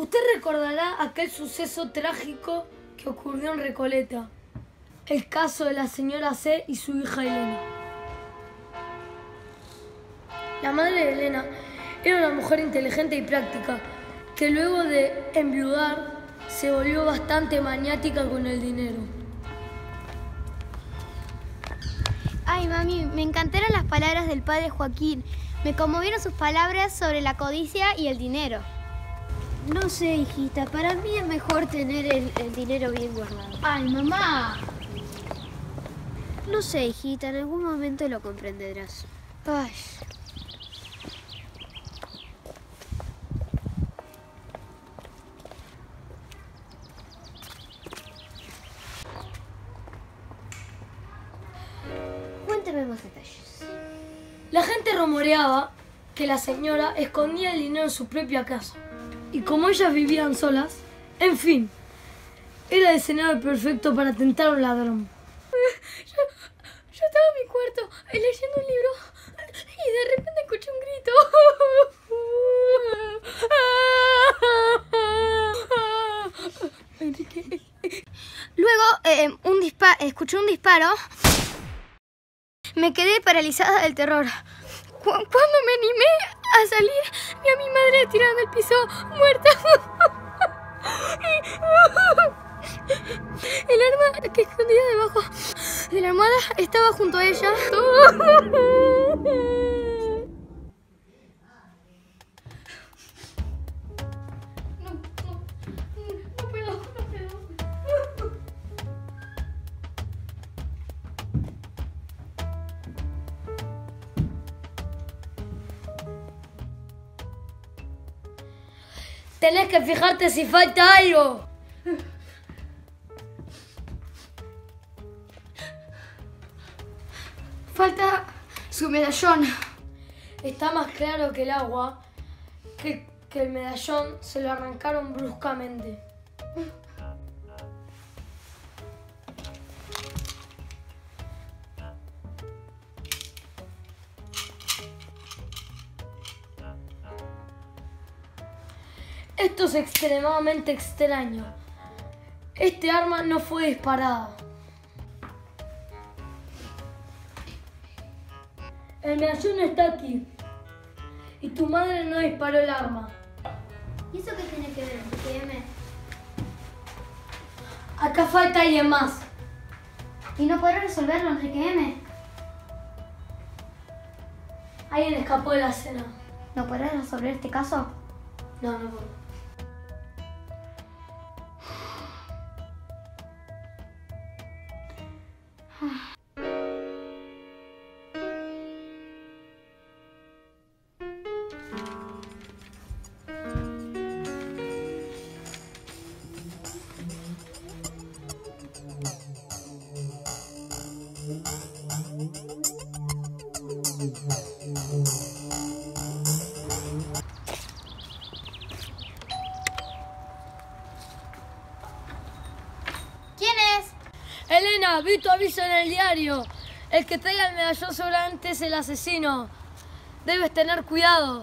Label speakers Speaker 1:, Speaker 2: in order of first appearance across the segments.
Speaker 1: Usted recordará aquel suceso trágico que ocurrió en Recoleta. El caso de la señora C y su hija Elena. La madre de Elena era una mujer inteligente y práctica, que luego de enviudar se volvió bastante maniática con el dinero.
Speaker 2: Ay, mami, me encantaron las palabras del padre Joaquín. Me conmovieron sus palabras sobre la codicia y el dinero.
Speaker 3: No sé, hijita, para mí es mejor tener el dinero bien guardado.
Speaker 2: Ay, mamá.
Speaker 3: No sé, hijita, en algún momento lo comprenderás.
Speaker 2: Ay.
Speaker 3: Cuénteme más detalles.
Speaker 1: La gente rumoreaba que la señora escondía el dinero en su propia casa. Y como ellas vivían solas, en fin, era el escenario perfecto para tentar a un ladrón. Yo estaba en mi cuarto leyendo un libro y de repente escuché un grito.
Speaker 2: Luego escuché un disparo. Me quedé paralizada del terror. Cuando me animé a salir, vi a mi madre tirada en el piso, muerta. El arma que escondía debajo de la almohada estaba junto a ella. No puedo.
Speaker 1: Tenés que fijarte si falta algo.
Speaker 2: Falta su medallón.
Speaker 1: Está más claro que el agua que el medallón se lo arrancaron bruscamente. Esto es extremadamente extraño. Este arma no fue disparada. El medallón está aquí. Y tu madre no disparó el arma.
Speaker 2: ¿Y eso qué tiene que ver, Enrique?
Speaker 1: Acá falta alguien más.
Speaker 2: ¿Y no podrá resolverlo, Enrique M?
Speaker 1: Alguien escapó de la escena.
Speaker 2: ¿No podrás resolver este caso?
Speaker 1: No puedo.
Speaker 2: ¿Quién es?
Speaker 1: Elena, vi tu aviso en el diario. El que traiga el medallón seguramente es el asesino. Debes tener cuidado.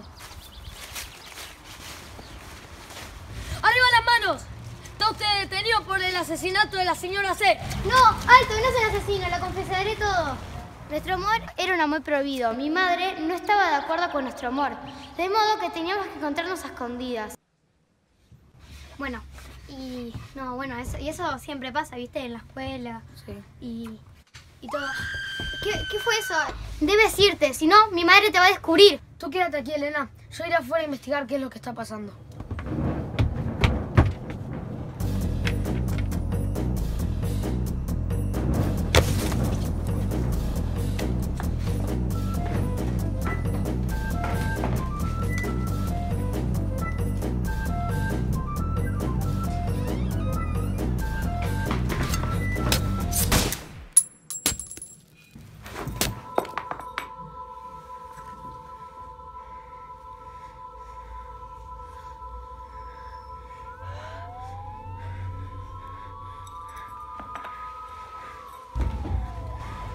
Speaker 1: ¡Arriba las manos! Está usted detenido por el asesinato de la señora C.
Speaker 2: No, alto, no es el asesino, lo confesaré todo. Nuestro amor era un amor prohibido. Mi madre no estaba de acuerdo con nuestro amor, de modo que teníamos que encontrarnos a escondidas. Bueno, eso siempre pasa, ¿viste? En la escuela.
Speaker 1: Sí.
Speaker 2: Y todo. ¿Qué fue eso? Debes irte, si no, mi madre te va a descubrir.
Speaker 1: Tú quédate aquí, Elena. Yo iré afuera a investigar qué es lo que está pasando.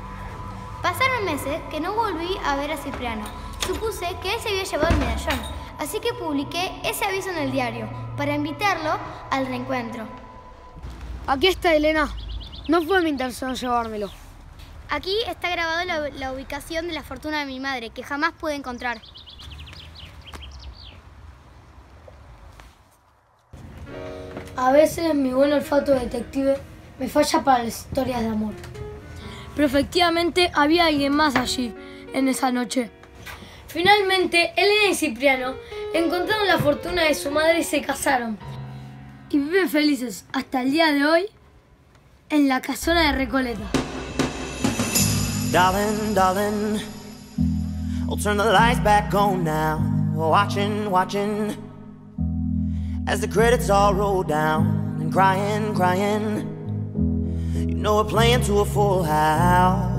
Speaker 2: Pasaron meses que no volví a ver a Cipriano. Supuse que él se había llevado el medallón. Así que publiqué ese aviso en el diario para invitarlo al reencuentro.
Speaker 1: Aquí está, Elena. No fue mi intención llevármelo.
Speaker 2: Aquí está grabada la ubicación de la fortuna de mi madre, que jamás pude encontrar.
Speaker 1: A veces mi buen olfato de detective me falla para las historias de amor. Pero efectivamente había alguien más allí, en esa noche. Finalmente, Elena y Cipriano encontraron la fortuna de su madre y se casaron. Y viven felices hasta el día de hoy en la casona de Recoleta.
Speaker 4: Darling, darling, I'll turn the lights back on now. Watching, watching, as the credits all roll down. And crying, crying, you know we're playing to a full house.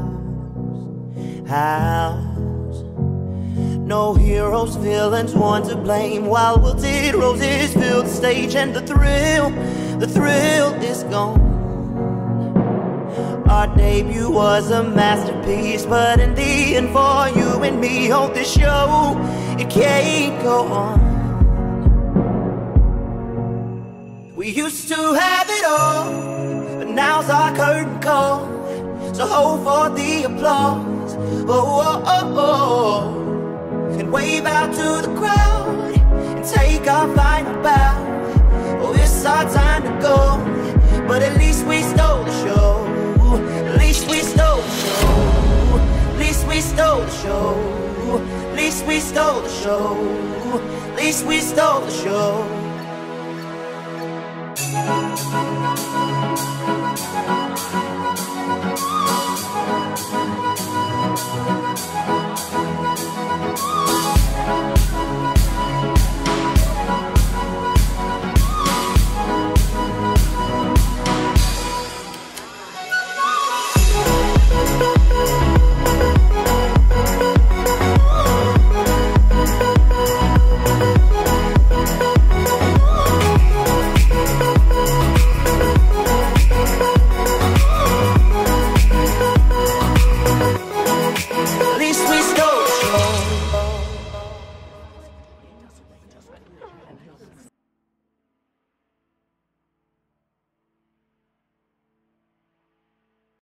Speaker 4: No heroes, villains, one to blame. While wilted roses fill the stage, and the thrill is gone. Our debut was a masterpiece, but in the end, for you and me, on this show, it can't go on. We used to have it all, but now's our curtain call. So hold for the applause, oh, oh, oh, oh. And wave out to the crowd and take our final bow. Oh, it's our time to go, but at least we stole the show. At least we stole the show. At least we stole the show. At least we stole the show. At least we stole the show.